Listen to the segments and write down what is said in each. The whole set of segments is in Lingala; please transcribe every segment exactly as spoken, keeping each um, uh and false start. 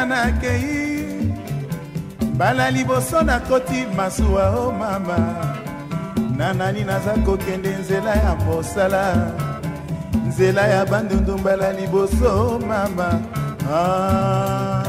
nga nakei mbala liboso nakoti masuwa o mama nanani naza kokende nzela ya mosala nzela ya bandundu mbala liboso mama ah.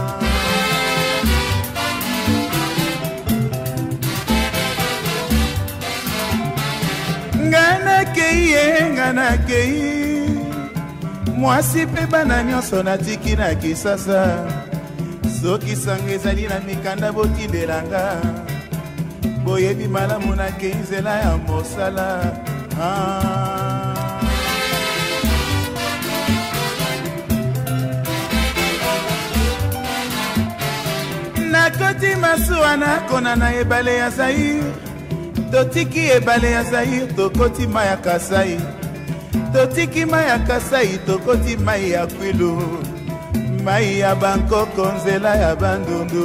Nga nakei ye nga nakei mwasi mpe bana nyonso natiki na kisasa soki sango ezali na mikanda botindelanga boyebi malamu nakei nzela ya mosala ah. Nakoti masuwa nakona na ebale ya Zaire totiki ebale ya Zaire tokoti mai ya Kasai totiki mai ya Kasai tokoti mai ya Kwilu mai ya Bangkoko nzela ya bandundu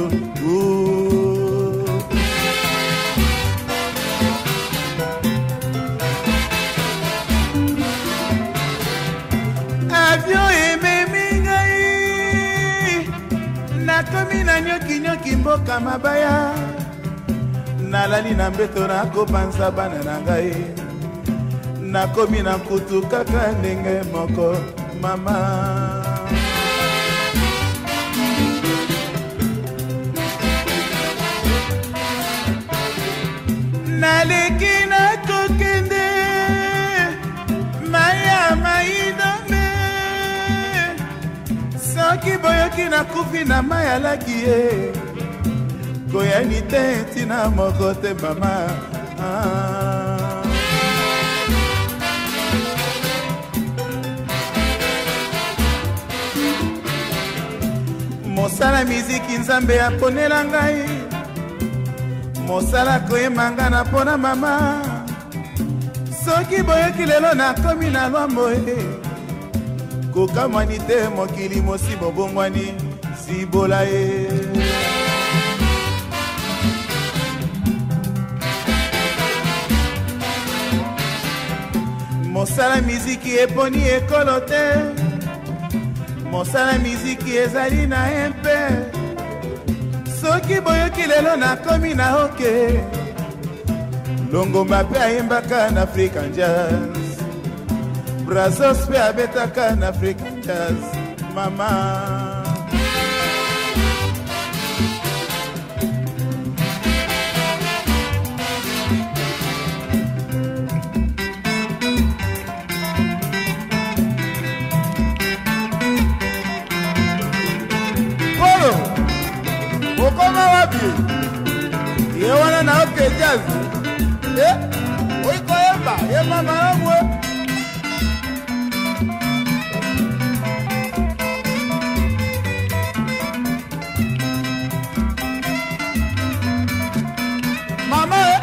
avion ememi ngai nakomi na nyoki nyoki mboka mabaya nalali na mbeto nakopanza bana na ngai nakomi na kutu kaka ndenge moko mama naleki nakokende maya maidome soki boyoki nakufi na maya laki ye koyani te ntina moko te mama ah. Mosala miziki nzambe aponela ngai mosala koyemanga na pona mama soki boyoki lelo nakomi na lwambo e kokamwani te mokili mosi bobongwani sibola ye mosala miziki eponi ekolo te mosala miziki ezali na empe soki boyoki lelo nakomi na oke longomba mpe ayembaka na African Jazz Brazos mpe abetaka na African Jazz mama Okoma wapi? Ye wana na oke jazz. Eh? Oiko yemba, yemba maramu. Mama eh?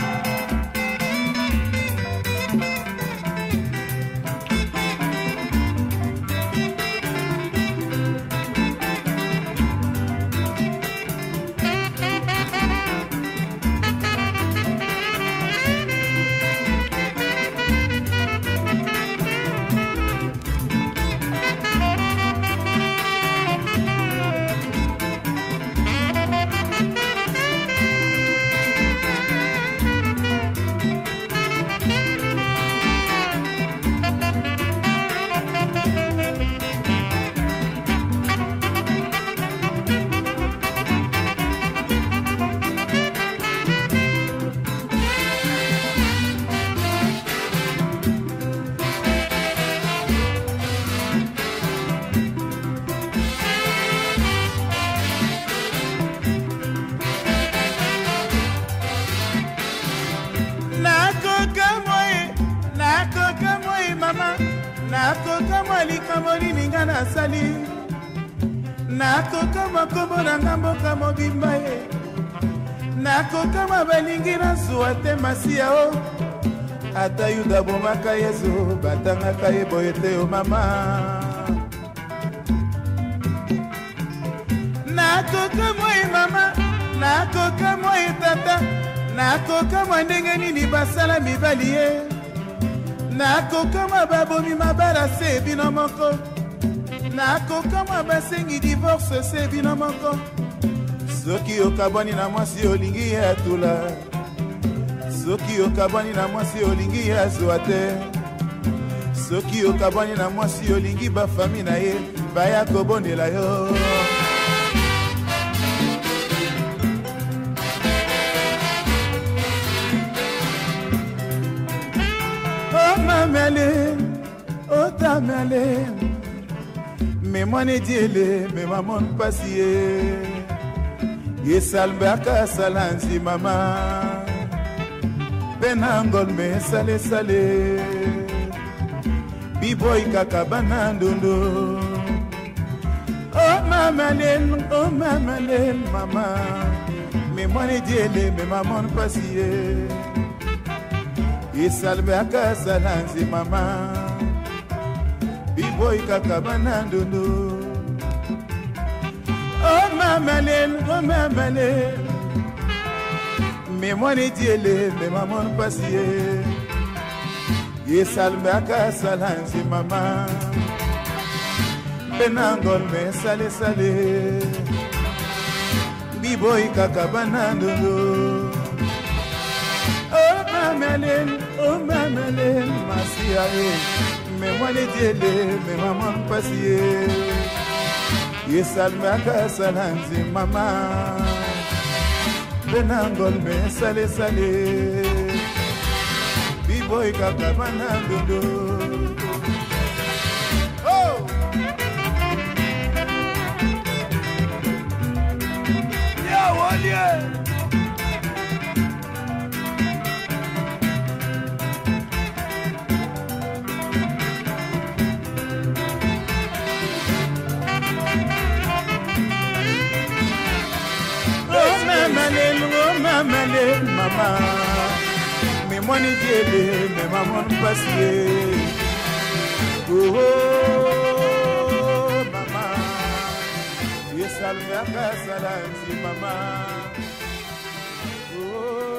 Nakoka malika molini nga nasali nakoka makombo na ngamboka mobimba ye nakoka mabalingi na zuwa te masiya o ata yuda bomaka yesu batangaka ye boye te o mama nakoka moi mama nakoka moi tata nakoka mwa ndenge nini basala mibali ye nakoka mababomi mabala se bino moko nakokamwa basengi divorce se bino moko soki okabwani na mwasi olingi ya tula soki okabwani na mwasi olingi ya zwa te soki okabwani na mwasi olingi bafami na ye baya kobondela yo oh mamele oh tamele mais moi ne diele mais maman passier yesalbaka salanzi mama benangol me sale sale biboy kakabana ndondo oh mama lel oh mama lel mama mais moi ne diele mais maman passier yesalbaka salanzi mama biboy kakabana ndondo oh mama lel oh mama lel mais moi ne diele mais maman passier yesalbaka salanzi mama benangol me sale sale biboy kakabana ndondo oh mama lel oh mama lel masia mais moi ne diele mais maman passier yesalbaka salanzi mama benangol me sale sale biboy kakabana ndondo oh ya walie mama le mama mais moi ni diele mais maman passier oh, oh mama yesalbaka salanzi mama oh